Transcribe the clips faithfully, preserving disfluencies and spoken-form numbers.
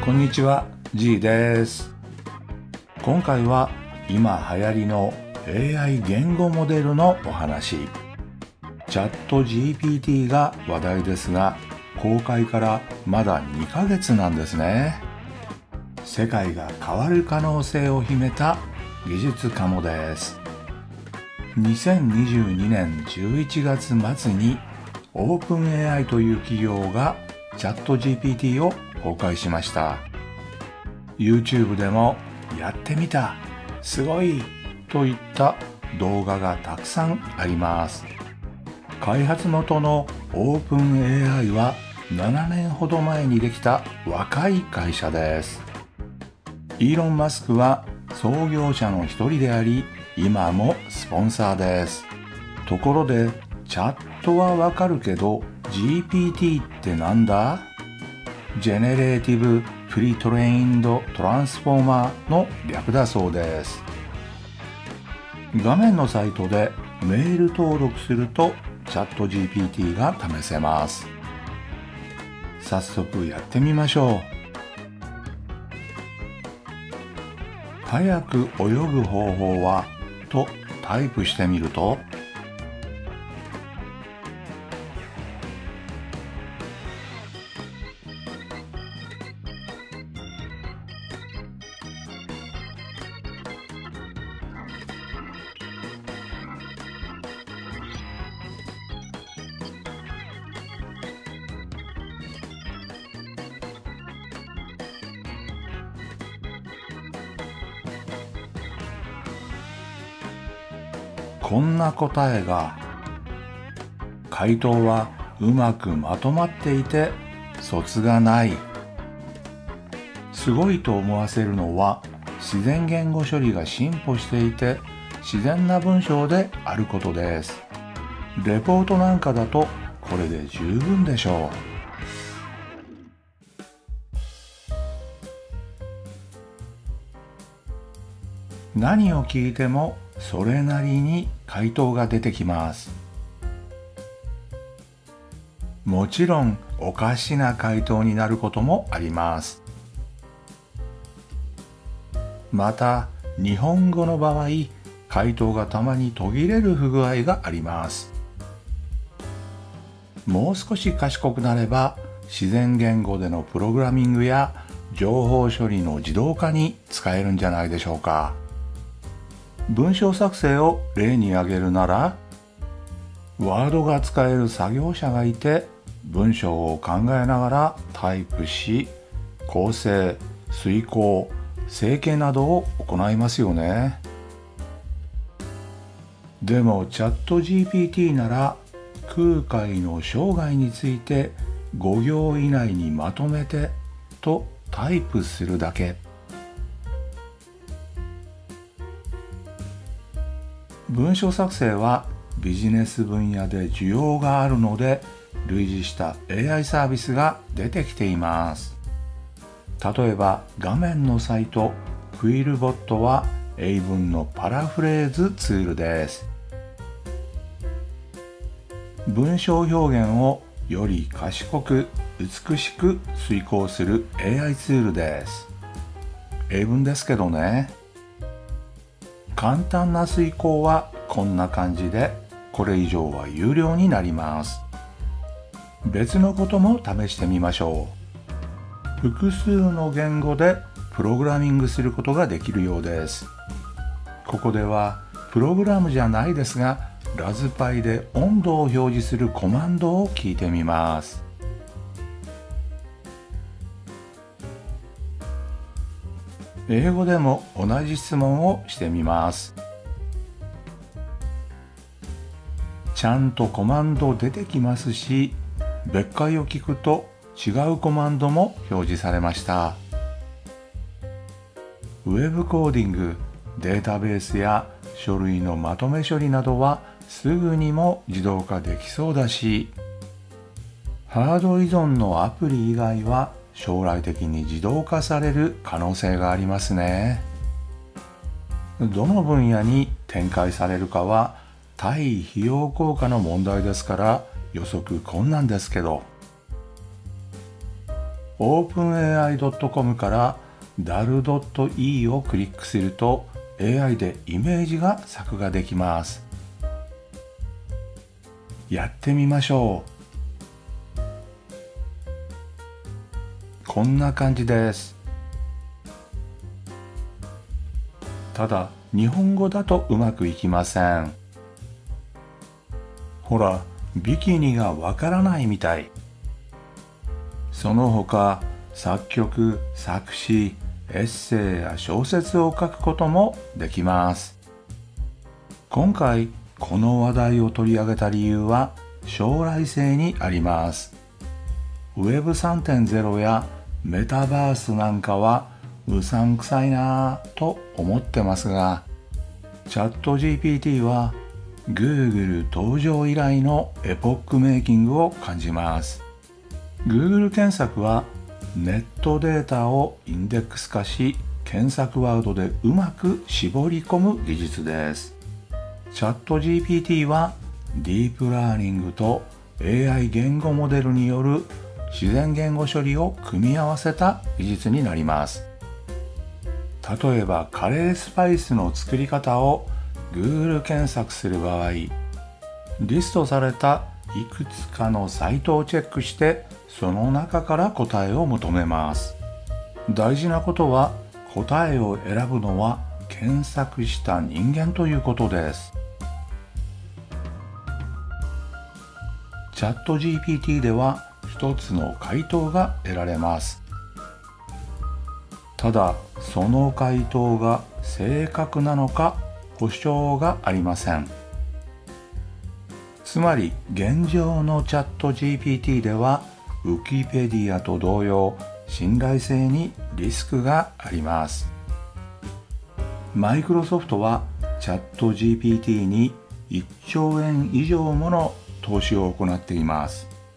こんにちは、G です。今回は今流行りの エーアイ 言語モデルのお話。チャット ジーピーティー が話題ですが、公開からまだにかげつなんですね。世界が変わる可能性を秘めた技術かもです。にせんにじゅうにねんじゅういちがつ末に オープンエーアイ という企業がチャット ジーピーティー を公開しました。YouTube でもやってみた、すごいといった動画がたくさんあります。開発元の オープンエーアイ はななねんほど前にできた若い会社です。イーロン・マスクは創業者の一人であり、今もスポンサーです。ところで、チャットはわかるけど ジーピーティー ってなんだ？ジェネレーティブ・プリトレインド・トランスフォーマーの略だそうです。画面のサイトでメール登録するとチャット ジーピーティー が試せます。早速やってみましょう。早く泳ぐ方法はとタイプしてみると、こんな答えが。回答はうまくまとまっていて卒がない。すごいと思わせるのは自然言語処理が進歩していて自然な文章であることです。レポートなんかだとこれで十分でしょう。何を聞いてもそれなりに回答が出てきます。もちろんおかしな回答になることもあります。また日本語の場合、回答がたまに途切れる不具合があります。もう少し賢くなれば自然言語でのプログラミングや情報処理の自動化に使えるんじゃないでしょうか。文章作成を例に挙げるなら、ワードが使える作業者がいて文章を考えながらタイプし、構成、遂行、整形などを行いますよね。でもチャット ジーピーティー なら空海の生涯についてごぎょう以内にまとめてとタイプするだけ。文章作成はビジネス分野で需要があるので類似した エーアイ サービスが出てきています。例えば画面のサイトクイルボットは英文のパラフレーズツールです。文章表現をより賢く美しく遂行する エーアイ ツールです。英文ですけどね。簡単な遂行はこんな感じで、これ以上は有料になります。別のことも試してみましょう。複数の言語でプログラミングすることができるようです。ここではプログラムじゃないですが、ラズパイで温度を表示するコマンドを聞いてみます。英語でも同じ質問をしてみます。ちゃんとコマンド出てきますし、別解を聞くと違うコマンドも表示されました。ウェブコーディング、データベースや書類のまとめ処理などはすぐにも自動化できそうだし、ハード依存のアプリ以外は将来的に自動化される可能性がありますね。どの分野に展開されるかは対費用効果の問題ですから予測困難ですけど、 オープンエーアイドットコム から ダルドットイー をクリックすると エーアイ でイメージが作画できます。やってみましょう。こんな感じです。ただ日本語だとうまくいきません。ほら、ビキニがわからないみたい。その他、作曲、作詞、エッセイや小説を書くこともできます。今回この話題を取り上げた理由は将来性にあります。ウェブ さんてんゼロ やメタバースなんかはうさんくさいなぁと思ってますが、チャット ジーピーティー は Google 登場以来のエポックメイキングを感じます。Google 検索はネットデータをインデックス化し、検索ワードでうまく絞り込む技術です。チャット ジーピーティー はディープラーニングと エーアイ 言語モデルによる自然言語処理を組み合わせた技術になります。例えばカレースパイスの作り方を Google 検索する場合、リストされたいくつかのサイトをチェックしてその中から答えを求めます。大事なことは答えを選ぶのは検索した人間ということです。チャット ジーピーティー では一つの回答が得られます。ただその回答が正確なのか保証がありません。つまり現状のチャット ジーピーティー ではウィキペディアと同様信頼性にリスクがあります。マイクロソフトはチャット ジーピーティー にいっちょうえん以上もの投資を行っています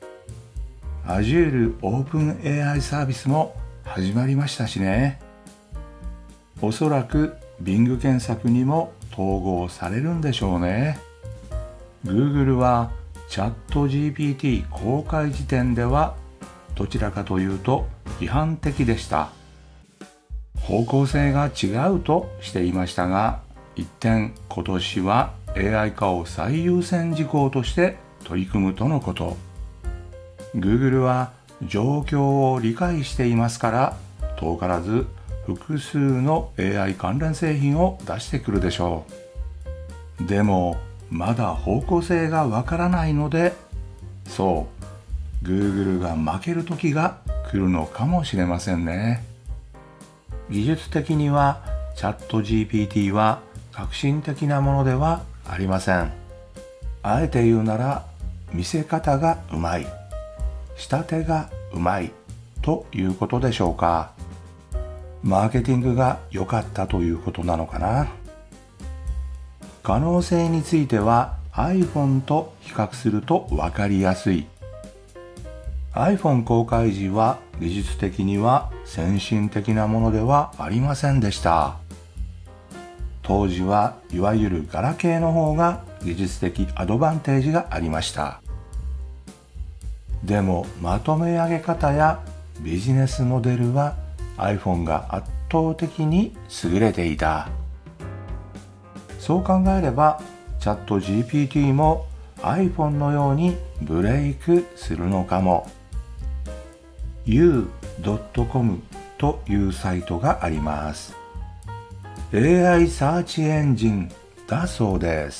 。Azure オープン エーアイ サービスも始まりましたしね。おそらく Bing 検索にも統合されるんでしょうね。Google はチャット ジーピーティー 公開時点ではどちらかというと批判的でした。方向性が違うとしていましたが、一転今年は エーアイ 化を最優先事項として取り組むとのこと。Google は状況を理解していますから、遠からず複数の エーアイ 関連製品を出してくるでしょう。でもまだ方向性がわからないので、そう、Google が負ける時が来るのかもしれませんね。技術的にはチャット ジーピーティー は革新的なものではありません。あえて言うなら見せ方がうまい、仕立てがうまいということでしょうか。マーケティングが良かったということなのかな。可能性については iPhone と比較すると分かりやすい。iPhone 公開時は技術的には先進的なものではありませんでした。当時はいわゆるガラケーの方が技術的アドバンテージがありました。でもまとめ上げ方やビジネスモデルは iPhone が圧倒的に優れていた。そう考えればチャット ジーピーティー も iPhone のようにブレイクするのかも。ユードットコム というサイトがあります。エーアイ サーチエンジンだそうです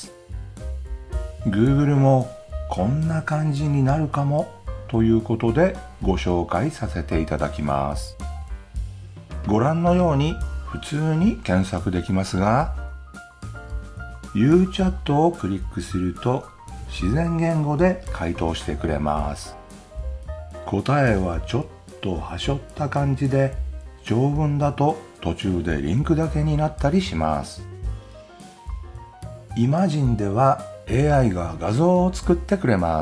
。Google もこんな感じになるかもということでご紹介させていただきます。ご覧のように普通に検索できますが、ユーチャット をクリックすると自然言語で回答してくれます。答えはちょっとはしょった感じで、長文だと途中でリンクだけになったりします。イマジンでは エーアイ が画像を作ってくれます。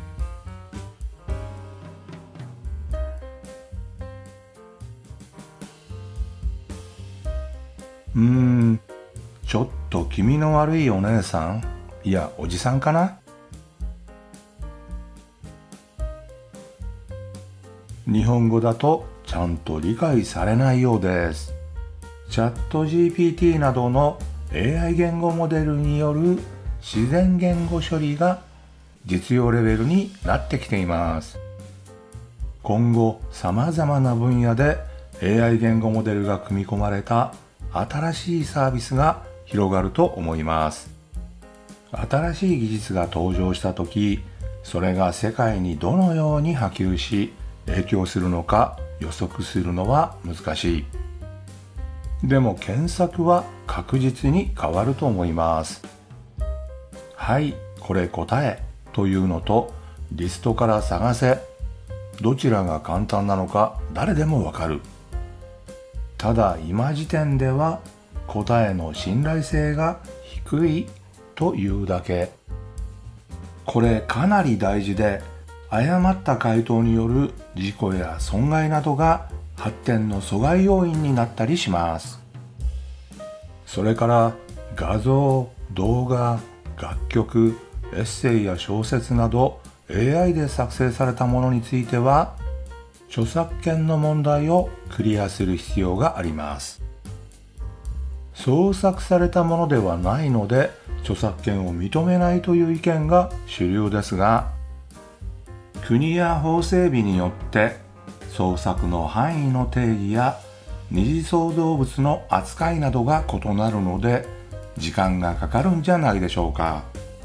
うーん、ちょっと気味の悪いお姉さん、いやおじさんかな。 日本語だとちゃんと理解されないようです。チャット ジーピーティー などの エーアイ 言語モデルによる自然言語処理が実用レベルになってきています。今後さまざまな分野で エーアイ 言語モデルが組み込まれた新しいサービスが広がると思います。新しい技術が登場した時、それが世界にどのように波及し影響するのか予測するのは難しい。でも検索は確実に変わると思います。はい、これ答えというのとリストから探せ、どちらが簡単なのか誰でもわかる。ただ今時点では答えの信頼性が低いというだけ。これかなり大事で、誤った回答による事故や損害などが発展の阻害要因になったりします。それから画像、動画、楽曲、エッセイや小説など エーアイ で作成されたものについては著作権の問題をクリアする必要があります。創作されたものではないので著作権を認めないという意見が主流ですが、国や法整備によって創作の範囲の定義や二次創造物の扱いなどが異なるので時間がかかるんじゃないでしょうか。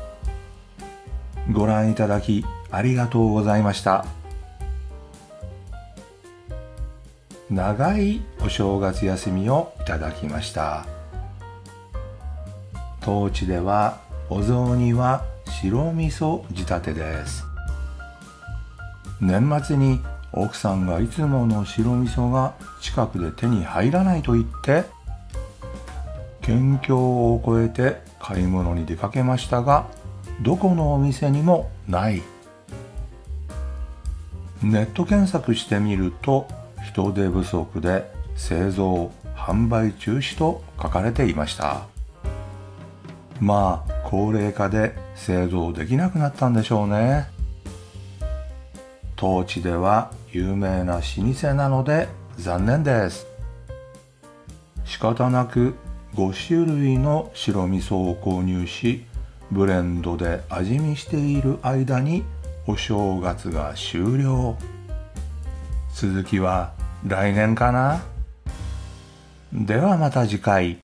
ご覧いただきありがとうございました。長いお正月休みをいただきました。当地ではお雑煮は白味噌仕立てです。年末に奥さんがいつもの白味噌が近くで手に入らないと言って県境を越えて買い物に出かけましたが、どこのお店にもない。ネット検索してみると人手不足で製造・販売中止と書かれていました。まあ高齢化で製造できなくなったんでしょうね。当地では有名な老舗なので残念です。仕方なくご種類の白味噌を購入しブレンドで味見している間にお正月が終了。続きは来年かな。ではまた次回。